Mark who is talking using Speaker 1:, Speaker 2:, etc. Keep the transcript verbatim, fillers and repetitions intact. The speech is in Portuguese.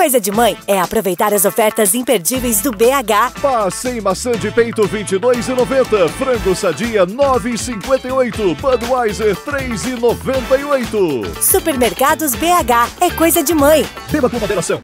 Speaker 1: Coisa de mãe é aproveitar as ofertas imperdíveis do B H.
Speaker 2: Passem maçã de peito vinte e dois reais e noventa centavos, frango sadia nove reais e cinquenta e oito centavos, Budweiser três reais e noventa e oito centavos.
Speaker 1: Supermercados B H é coisa de mãe.
Speaker 2: Beba com moderação.